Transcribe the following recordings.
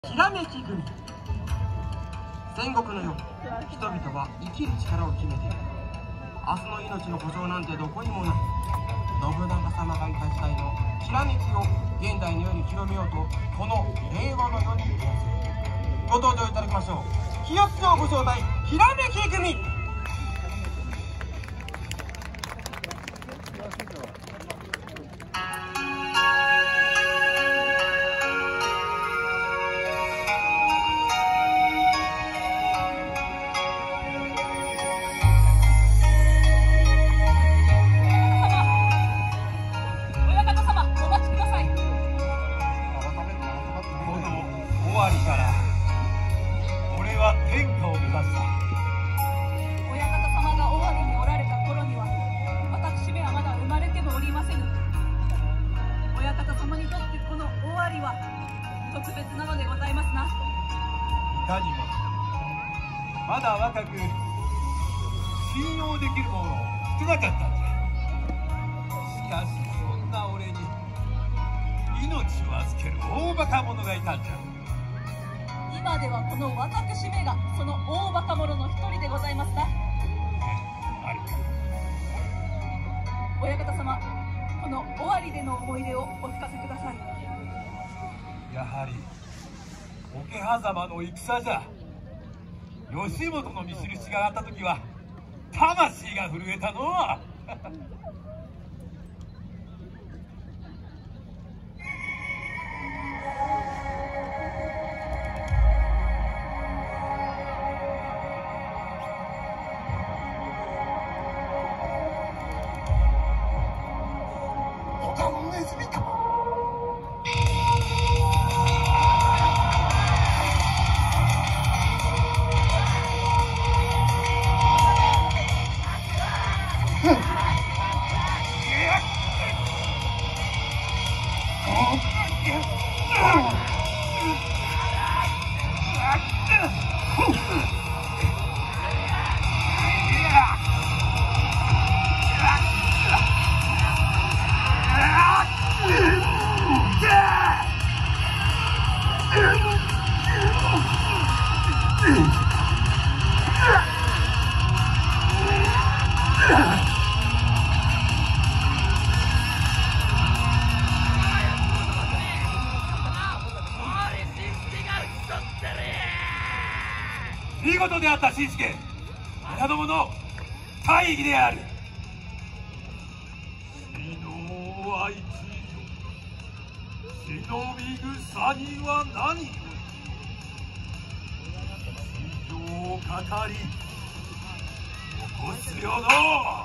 ひらめき組。戦国の世、人々は生きる力を決めている。明日の命の保証なんてどこにもない。信長様がいた時代のひらめきを現代の世に広めようと、この令和の世にご登場いただきましょう。清津町ご招待、ひらめき組。 まだ若く信用できるもの少なかったんじゃ。しかしそんな俺に命を預ける大バカ者がいたんじゃ。 今ではこの私めがその大バカ者の一人でございますな。 ありか。 親方様、この尾張での思い出をお聞かせください。 やはり桶狭間の戦じゃ。吉本の見印があった時は魂が震えたのは他のネズミか。見事であった新助、親どもの大義である。忍は一女、忍び草には何より一条を語り起こすよの。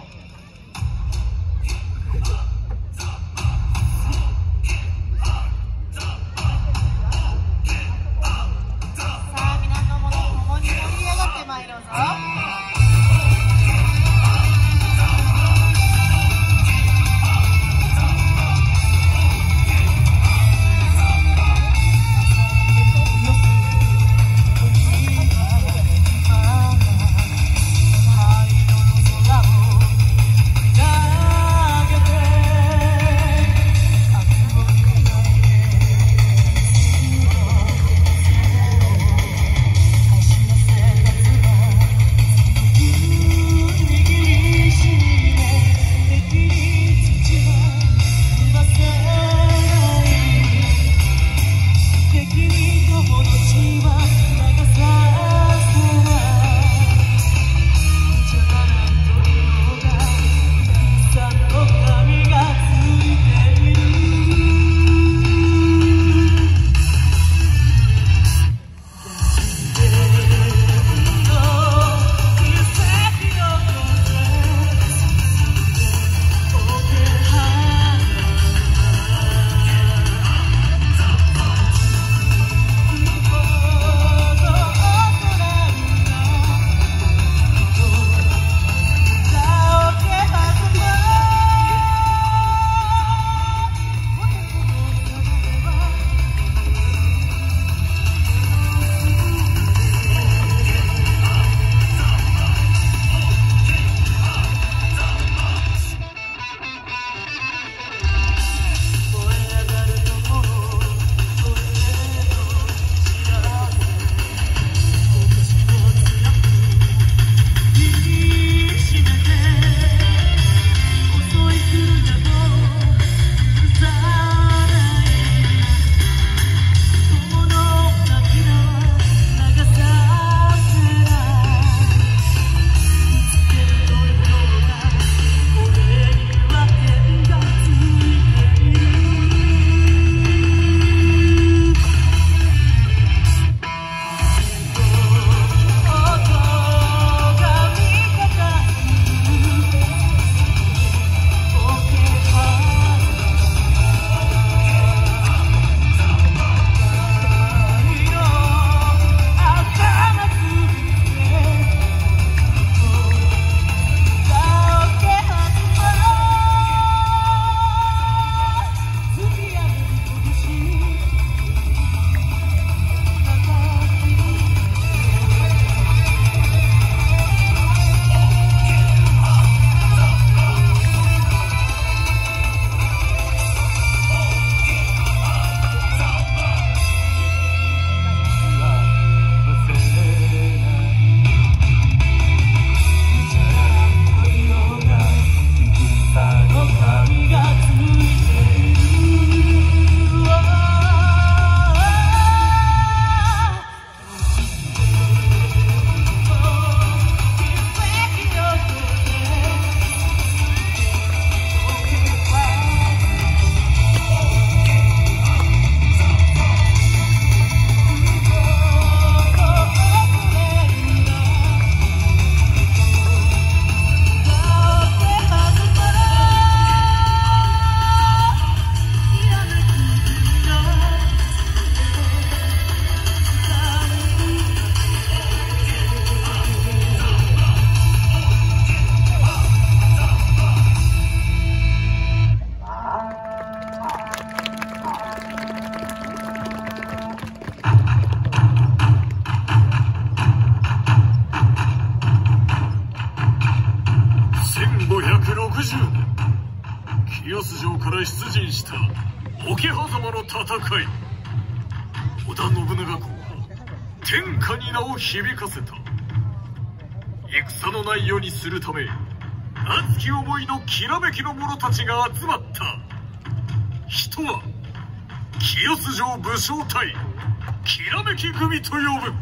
から出陣した桶狭間の戦い。織田信長公天下に名を響かせた。戦のない世にするため熱き思いのきらめきの者たちが集まった。人は清洲城武将隊きらめき組と呼ぶ。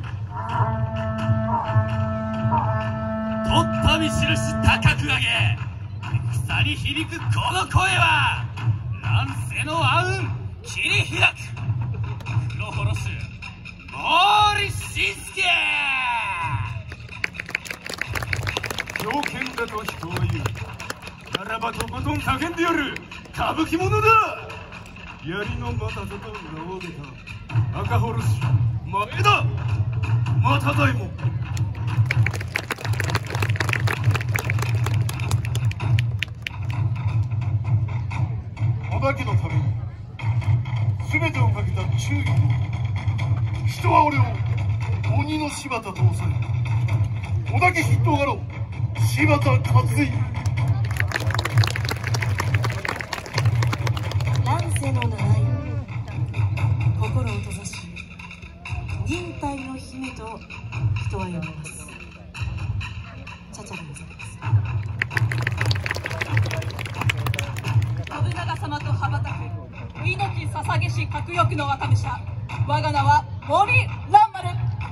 取った見印高く上げ、戦に響くこの声は乱世の暗雲切り開く黒滅す毛利信介。 条件だと人は言う。ならばとことん叫んでやる。歌舞伎者だ。槍のまたとと名を出た赤穂し前田まただいも。織田家のために全てをかけた忠義の人は俺を鬼の柴田と恐れ、織田家筆頭家老柴田勝家。 乱世の長い心を閉ざし忍耐の姫と人は呼びます。チャチャでございます。 信長様と羽ばたく猪木捧げし格欲の若武者、我が名は森蘭丸。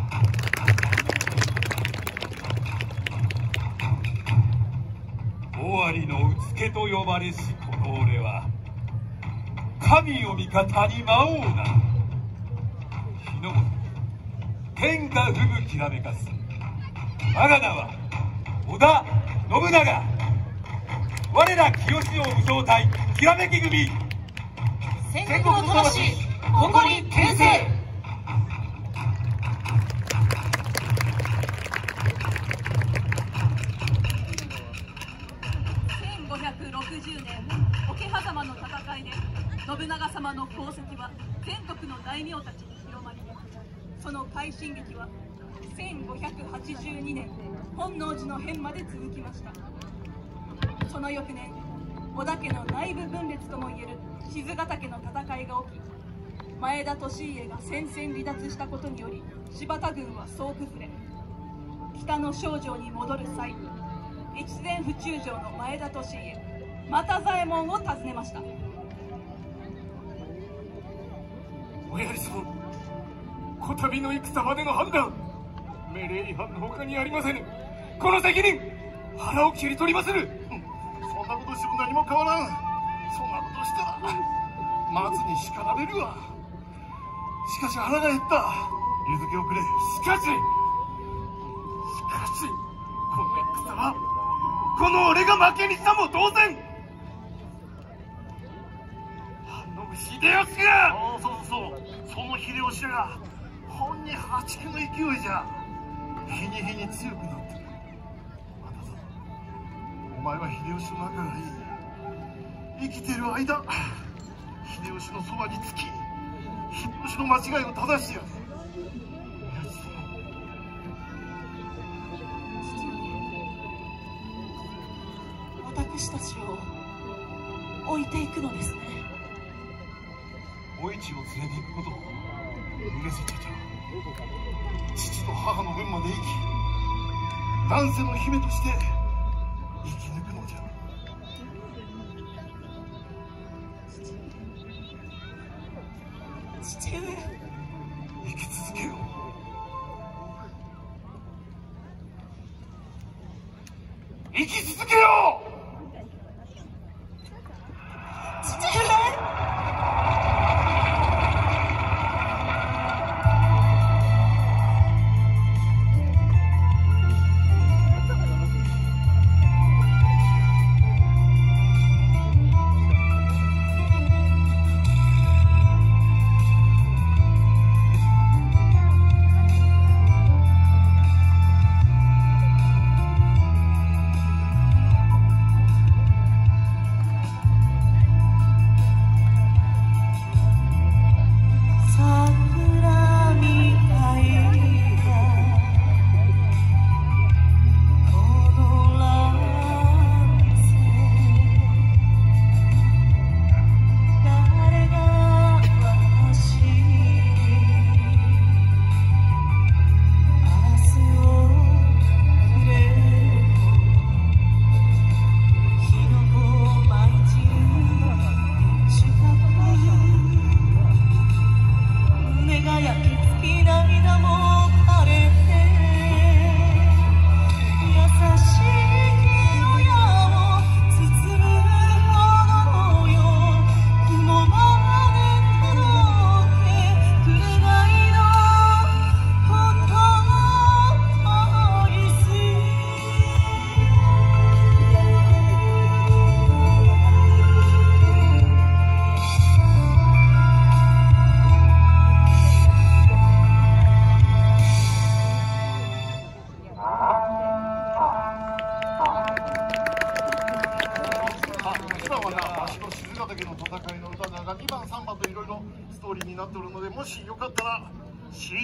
尾張のうつけと呼ばれしこの俺は神を味方に魔王な日の本天下吹ぶきらめかす。我が名は織田信長。我ら清洲城武将隊きらめき組戦国の魂誇り転生。1560年桶狭間の戦いで信長様の功績は全国の大名たちに広まり、その快進撃は1582年本能寺の変まで続きました。その翌年、織田家の内部分裂ともいえる賤ヶ岳の戦いが起き、前田利家が戦線離脱したことにより柴田軍は総崩れ。北の庄城に戻る際、越前府中将の前田利家又左衛門を訪ねました。 おやり様、こたびの戦までの判断、命令違反の他にありませぬ。この責任腹を切り取りまする。そんなことしても何も変わらん。そんなことしたら松に叱られるわ。しかし腹が減った。譲けをくれ。しかしこの戦はこの俺が負けにしたも同然。秀吉がそうその秀吉が本に八九の勢いじゃ日に日に強くなってる。またさ、お前は秀吉と仲がいい。生きてる間秀吉のそばにつき秀吉の間違いを正してやる。 私たちを置いていくのですね。 お市を連れて行くことを許せちゃちゃ。父と母の分まで生き、乱世の姫として生き抜くのじゃ。 父上、 生き続けよう。生き続けよう。 父上。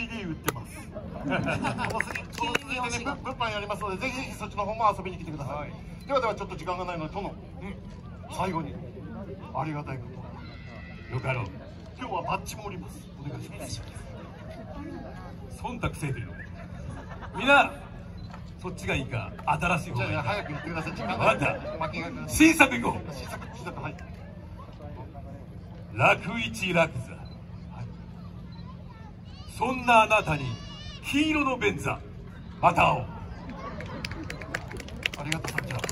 3D 売ってます。この続いてね、物販やりますので、ぜひぜひそっちの方も遊びに来てください。ではでは、ちょっと時間がないので、殿、最後にありがたいこと。 よかろう。 今日はバッジもおります。お願いします。 忖度せえとよ。みんな、そっちがいいか、新しい方がいいか。 早く言ってください。時間分かった。新作行こう。 新作、はい。 楽一楽座。そんなあなたに黄色の便座、また会おう。 ありがとうさんちゃん。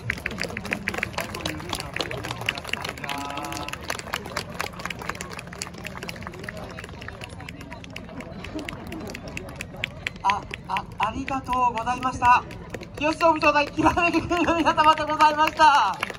ありがとうございました。吉尾武将隊きらめきの皆様でございました。